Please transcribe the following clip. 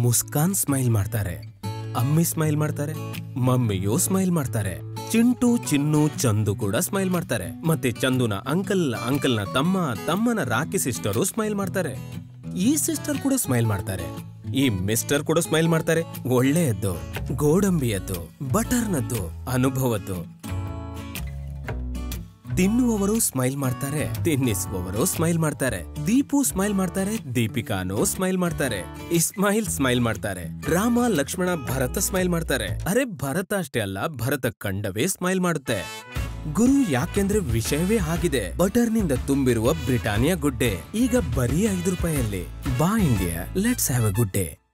Muskan smile ಮಾಡ್ತಾರೆ, ಅಮ್ಮಿ smile ಮಾಡ್ತಾರೆ, ಮಮ್ಮಿಯೂ ಸ್ಮೈಲ್ ಮಾಡ್ತಾರೆ, ಚಿಂಟು ಚಿನ್ನು ಚಂದು ಕೂಡ ಸ್ಮೈಲ್ ಮಾಡ್ತಾರೆ, ಮತ್ತೆ ಚಂದುನ ಅಂಕಲ್ನ ತಮ್ಮನ ರಾಕಿ ಸಿಸ್ಟರು ಸ್ಮೈಲ್ ಮಾಡ್ತಾರೆ. ಈ ಸಿಸ್ಟರ್ ಕೂಡ ಸ್ಮೈಲ್ ಮಾಡ್ತಾರೆ. ಈ ಮಿಸ್ಟರ್ ಕೂಡ ಸ್ಮೈಲ್ ಮಾಡ್ತಾರೆ. ಒಳ್ಳೆಯದ್ದು, ಗೋಡಂಬಿಯದ್ದು, ಬಟರ್ನದ್ದು, ಅನುಭವದ್ದು. ತಿನ್ನುವವರು ಸ್ಮೈಲ್ ಮಾಡ್ತಾರೆ, ತಿನ್ನಿಸುವವರು ಸ್ಮೈಲ್ ಮಾಡ್ತಾರೆ. ದೀಪು ಸ್ಮೈಲ್ ಮಾಡ್ತಾರೆ, ದೀಪಿಕಾನು ಸ್ಮೈಲ್ ಮಾಡ್ತಾರೆ, ಇಸ್ಮಾಯಿಲ್ ಸ್ಮೈಲ್ ಮಾಡ್ತಾರೆ, ರಾಮ ಲಕ್ಷ್ಮಣ ಭರತ ಸ್ಮೈಲ್ ಮಾಡ್ತಾರೆ. ಅರೆ ಭರತ ಅಷ್ಟೇ ಅಲ್ಲ, ಭರತ ಕಂಡವೇ ಸ್ಮೈಲ್ ಮಾಡುತ್ತೆ. ಗುರು ಯಾಕೆಂದ್ರೆ ವಿಷಯವೇ ಆಗಿದೆ. ಬಟರ್ನಿಂದ ತುಂಬಿರುವ ಬ್ರಿಟಾನಿಯಾ ಗುಡ್ಡೆ ಈಗ ಬರೀ ₹5. ಬಾ India, let's have a good day.